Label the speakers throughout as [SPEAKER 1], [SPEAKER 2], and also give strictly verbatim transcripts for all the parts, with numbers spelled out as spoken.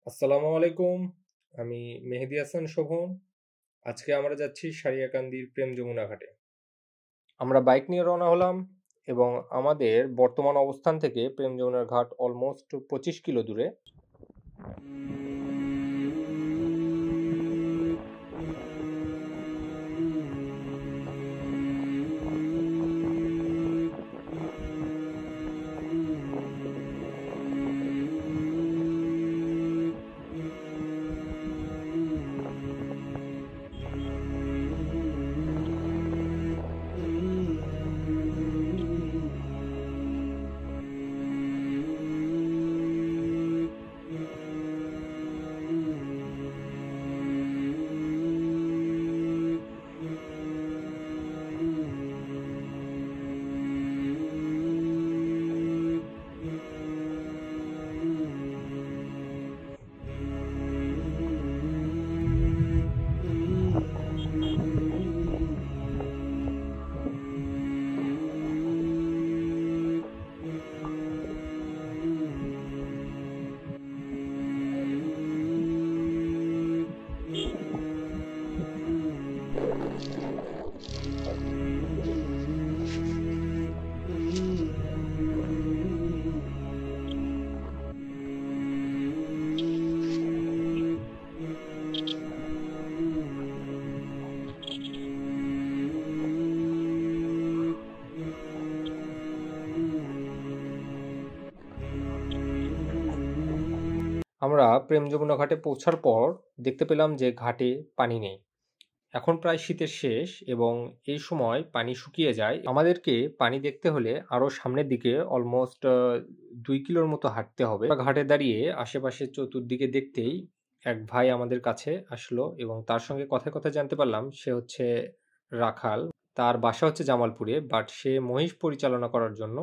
[SPEAKER 1] আসসালামু আলাইকুম। আমি মেহেদী হাসান শোভন। আজকে আমরা যাচ্ছি সারিয়াকান্দির প্রেম যমুনা ঘাটে। আমরা বাইক নিয়ে রওনা হলাম এবং আমাদের বর্তমান অবস্থান থেকে প্রেম যমুনার ঘাট অলমোস্ট পঁচিশ কিলো দূরে। আমরা প্রেম যমুনা ঘাটে পৌঁছার পর দেখতে পেলাম যে ঘাটে পানি নেই। এখন প্রায় শীতের শেষ এবং এই সময় পানি শুকিয়ে যায়। আমাদেরকে পানি দেখতে হলে আরো সামনের দিকে অলমোস্ট দুই কিলোর মতো হাঁটতে হবে। ঘাটে দাঁড়িয়ে আশেপাশে চতুর্দিকে দেখতেই এক ভাই আমাদের কাছে আসলো এবং তার সঙ্গে কথায় কথায় জানতে পারলাম সে হচ্ছে রাখাল। তার বাসা হচ্ছে জামালপুরে, বাট সে মহিষ পরিচালনা করার জন্য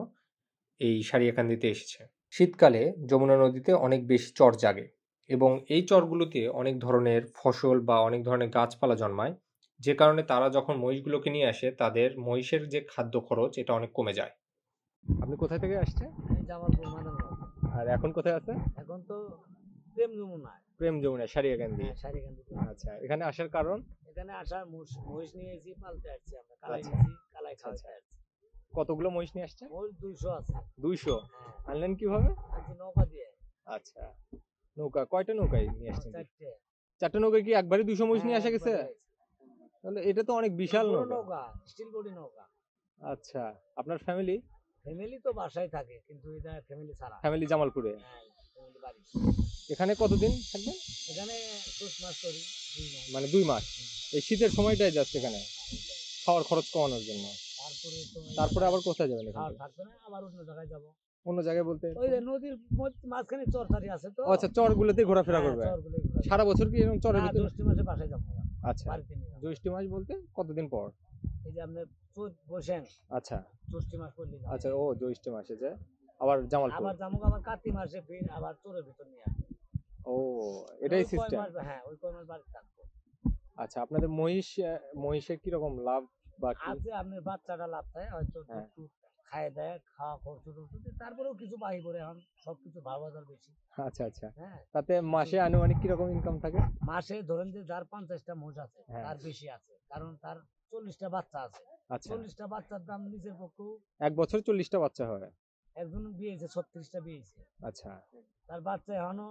[SPEAKER 1] এই সারিয়াকান্দিতে এসেছে। শীতকালে যমুনা নদীতে অনেক বেশি চর জাগে এবং এই চরগুলোতে অনেক ধরনের ফসল বা অনেক ধরনের গাছপালা জন্মায়, যে কারণে তারা যখন মহিষগুলোকে নিয়ে আসে তাদের মহিষের যে খাদ্য খরচ এটা অনেক কমে যায়। আপনি কোথায় থেকে আসছেন?
[SPEAKER 2] আমি জামালপুর মাদারগঞ্জ।
[SPEAKER 1] আর এখন কোথায় আছেন?
[SPEAKER 2] এখন তো প্রেম যমুনায়।
[SPEAKER 1] প্রেম যমুনা সারিয়াকান্দি।
[SPEAKER 2] হ্যাঁ, সারিকান্দি।
[SPEAKER 1] আচ্ছা, এখানে আসার কারণ?
[SPEAKER 2] এখানে আসার মহিষ মহিষ নিয়েছি, পালতে আসছি আমরা। কালাই
[SPEAKER 1] আচ্ছা।
[SPEAKER 2] নিয়েছি, কালাই
[SPEAKER 1] আচ্ছা,
[SPEAKER 2] খাওয়াইতে
[SPEAKER 1] আচ্ছা।
[SPEAKER 2] আসছি।
[SPEAKER 1] কতগুলো মহিষ নিয়ে আসছেন?
[SPEAKER 2] মহিষ দুইশো আছে।
[SPEAKER 1] দুইশো?
[SPEAKER 2] হ্যাঁ,
[SPEAKER 1] আনলেন কিভাবে?
[SPEAKER 2] আনছি নৌকা দিয়ে।
[SPEAKER 1] আচ্ছা, নৌকা কয়টা নৌকায় নিয়ে
[SPEAKER 2] আমার
[SPEAKER 1] আসছেন?
[SPEAKER 2] চারটে।
[SPEAKER 1] চারটে নৌকায় কি একবারে দুইশো মহিষ নিয়ে
[SPEAKER 2] হ্যাঁ,
[SPEAKER 1] আসা গেছে?
[SPEAKER 2] একবারে হয়েছে।
[SPEAKER 1] তাহলে এটা তো অনেক বিশাল
[SPEAKER 2] বড়
[SPEAKER 1] নৌকা।
[SPEAKER 2] নৌকা, স্টিল বডি নৌকা।
[SPEAKER 1] আচ্ছা, আপনার ফ্যামিলি?
[SPEAKER 2] ফ্যামিলি তো বাসায় থাকে, কিন্তু এটা ফ্যামিলি ছাড়া।
[SPEAKER 1] ফ্যামিলি জামালপুরে।
[SPEAKER 2] হ্যাঁ, ফ্যামিলি বাড়ি।
[SPEAKER 1] এখানে কতদিন থাকবেন?
[SPEAKER 2] এখানে পৌষ মাস করি, দুই মাস।
[SPEAKER 1] মানে দুই মাস। এই শীতের সময়টাই জাস্ট এখানে
[SPEAKER 2] হ্যাঁ,
[SPEAKER 1] খাওয়ার খরচ কমানোর জন্য।
[SPEAKER 2] তারপরে তো
[SPEAKER 1] তারপরে আবার কোথায় যাবেন এখান
[SPEAKER 2] খাওয়ার
[SPEAKER 1] থেকে?
[SPEAKER 2] থাকবে না, আবার অন্য জায়গায় যাবো।
[SPEAKER 1] অন্য জায়গায় বলতে?
[SPEAKER 2] ওই যে নদীর মধ্য- মাঝখানে চরচারি আছে তো।
[SPEAKER 1] ও আচ্ছা, চরগুলোতে ঘোরাফেরা
[SPEAKER 2] হ্যাঁ,
[SPEAKER 1] করবে।
[SPEAKER 2] চরগুলোই ঘোরা যায়।
[SPEAKER 1] সারা বছর কি এরকম চরের
[SPEAKER 2] না,
[SPEAKER 1] ভিতরে?
[SPEAKER 2] জ্যৈষ্ঠ মাসে বাসায় যাবো আমরা।
[SPEAKER 1] আচ্ছা,
[SPEAKER 2] বাড়িতে নিয়ে যাবো।
[SPEAKER 1] জ্যৈষ্ঠ মাস বলতে কতদিন পর?
[SPEAKER 2] এই যে আপনার চৈত বৈশাখ
[SPEAKER 1] আচ্ছা,
[SPEAKER 2] জ্যৈষ্ঠ মাস করলে যাবো।
[SPEAKER 1] আচ্ছা, ও জ্যৈষ্ঠ মাসে যায় আবার জামালপুর।
[SPEAKER 2] আবার যাবো আবার কার্তিক মাসে, ফির আবার চোরের ভিতর নিয়ে আসবো।
[SPEAKER 1] ও,
[SPEAKER 2] ওই
[SPEAKER 1] এটাই
[SPEAKER 2] কয়
[SPEAKER 1] সিস্টেম।
[SPEAKER 2] মাস, হ্যাঁ, ওই কয় মাস বাড়িতে থাকবো।
[SPEAKER 1] আচ্ছা, আপনাদের মহিষ আহ, মহিষের কি রকম লাভ বা কি?
[SPEAKER 2] আছে আপনার বাচ্চাটা লাভ পায়, হয়তো
[SPEAKER 1] হ্যাঁ।
[SPEAKER 2] একটু খায় দেয়, খাওয়া খরচ টরচ দিয়ে, তারপরেও কিছু বাহি করে এখন সবকিছু ভাও বাজার বেশি।
[SPEAKER 1] আচ্ছা, আচ্ছা।
[SPEAKER 2] হ্যাঁ,
[SPEAKER 1] তাতে মাসে আনুমানিক কি রকম ইনকাম থাকে?
[SPEAKER 2] মাসে ধরেন যে যার পঞ্চাশটা মোষ আছে,
[SPEAKER 1] হ্যাঁ।
[SPEAKER 2] তার বেশি আছে, কারণ তার চল্লিশটা বাচ্চা আছে।
[SPEAKER 1] আচ্ছা,
[SPEAKER 2] চল্লিশটা বাচ্চার দাম নিজের পক্ষেও।
[SPEAKER 1] এক বছর চল্লিশটা বাচ্চা হয়?
[SPEAKER 2] একজন বিয়েছে, ছত্রিশটা বিয়েছে।
[SPEAKER 1] আচ্ছা।
[SPEAKER 2] তার বাচ্চা এখনো,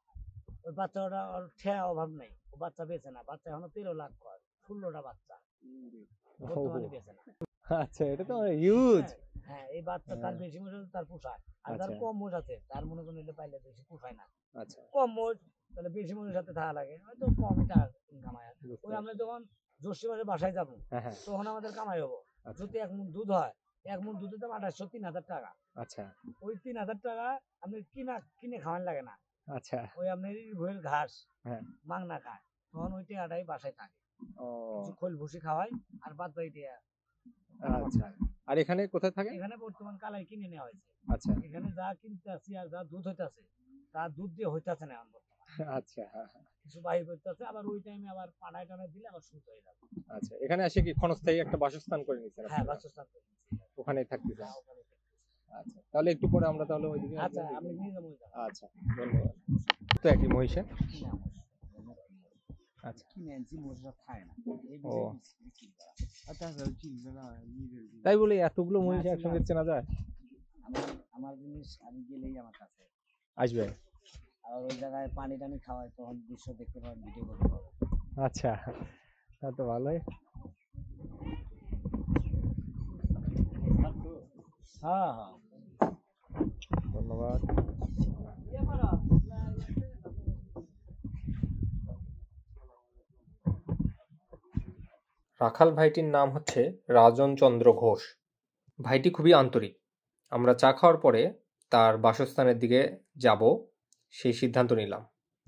[SPEAKER 2] ওই বাচ্চা ওটা ওর ঠেয়া অভাব নাই, ও বাচ্চা বেঁচে না। বাচ্চা এখনো তেরো লাখ কয়, ষোলোটা বাচ্চা বর্তমানে বেঁচে না।
[SPEAKER 1] আচ্ছা, এটা তো হিউজ।
[SPEAKER 2] হ্যাঁ, হ্যাঁ, এই বাচ্চা তার বেশি মোষ আছে, তার পোষায়। আর যার
[SPEAKER 1] আচ্ছা,
[SPEAKER 2] কম মোষ আছে, তার মনে করেন এটা পাইলে বেশি পোষায় না।
[SPEAKER 1] আচ্ছা,
[SPEAKER 2] কম মোষ, তাহলে বেশি মোষের সাথে থাকা লাগে, হয়তো কমই টাকা ইনকাম হয়।
[SPEAKER 1] বুঝতে
[SPEAKER 2] ওই আমরা
[SPEAKER 1] পারছি।
[SPEAKER 2] যখন জ্যৈষ্ঠ মাসে বাসায় যাবো,
[SPEAKER 1] হ্যাঁ, হ্যাঁ।
[SPEAKER 2] তখন আমাদের কামাই হবো।
[SPEAKER 1] আচ্ছা,
[SPEAKER 2] যদি এক মুঠ দুধ হয়, এক মুঠ দুধের দাম আঠাশশো, তিন হাজার টাকা।
[SPEAKER 1] আচ্ছা,
[SPEAKER 2] ওই তিন হাজার টাকা আপনি কিনা কিনে খাওয়ান লাগে না।
[SPEAKER 1] আচ্ছা।
[SPEAKER 2] ওই আপনার ভুঁইয়ের ঘাস
[SPEAKER 1] হ্যাঁ।
[SPEAKER 2] মাংনা খায়, তখন ওই টাকাটাই বাসায় থাকে।
[SPEAKER 1] ও,
[SPEAKER 2] কিছু খোল ভুসি খাওয়াই, আর বাদ বাকি টাকা
[SPEAKER 1] আচ্ছা। আর এখানে কোথায় থাকে?
[SPEAKER 2] এখানে বর্তমান কালাই কিনে নেওয়া হয়েছে।
[SPEAKER 1] আচ্ছা,
[SPEAKER 2] এখানে যা কিনতে আসি আর যা দুধ হইতাছে, তা দুধ দিয়ে হইতাছে না এখন বর্তমানে।
[SPEAKER 1] আচ্ছা, হ্যাঁ, হ্যাঁ।
[SPEAKER 2] কিছু বাহির করতেছে, আবার ওই টাইমে আবার পানায় টানায় দিলে আবার সুদ হয়ে যাবে।
[SPEAKER 1] আচ্ছা, এখানে এসে কি ক্ষণস্থায়ী একটা বাসস্থান করে নিচ্ছেন
[SPEAKER 2] হ্যাঁ,
[SPEAKER 1] আপনারা?
[SPEAKER 2] বাসস্থান করে নিচ্ছি।
[SPEAKER 1] ওখানেই থাকতেছেন?
[SPEAKER 2] হ্যাঁ, ওখানে থাকতেছি।
[SPEAKER 1] আচ্ছা, তাহলে একটু পরে আমরা তাহলে ওইদিকে
[SPEAKER 2] আচ্ছা,
[SPEAKER 1] একদিন
[SPEAKER 2] আপনি
[SPEAKER 1] দেখবো।
[SPEAKER 2] নিয়ে যাবো ওই জায়গায়।
[SPEAKER 1] আচ্ছা, ধন্যবাদ। তো একই মহিষে?
[SPEAKER 2] কিনা মোষ, নতুন মোষ।
[SPEAKER 1] আচ্ছা।
[SPEAKER 2] কিনে আনছি, মোষরা খায় না। এই
[SPEAKER 1] ও।
[SPEAKER 2] বিষয়ে বিক্রি করা।
[SPEAKER 3] আর তাছাড়া চিনবে না, নিজের জিনিস।
[SPEAKER 1] তাই বলে এতগুলো
[SPEAKER 2] না,
[SPEAKER 1] মহিষ
[SPEAKER 2] চিনা
[SPEAKER 1] একসঙ্গে
[SPEAKER 2] আছে।
[SPEAKER 1] চেনা যায়?
[SPEAKER 2] আমার আমার জিনিস আমি গেলেই আমার কাছে।
[SPEAKER 1] আসবে।
[SPEAKER 2] আর ওই জায়গায় পানি টানি খাওয়াই, তখন দৃশ্য দেখতে পাবেন, ভিডিও করতে পারবেন।
[SPEAKER 1] আচ্ছা, তা তো ভালোই।
[SPEAKER 2] হ্যাঁ হ্যাঁ।
[SPEAKER 1] ধন্যবাদ। রাখাল ভাইটির নাম হচ্ছে রাজন চন্দ্র ঘোষ। ভাইটি খুবই আন্তরিক। আমরা চা খাওয়ার পরে তার বাসস্থানের দিকে যাব সেই সিদ্ধান্ত নিলাম।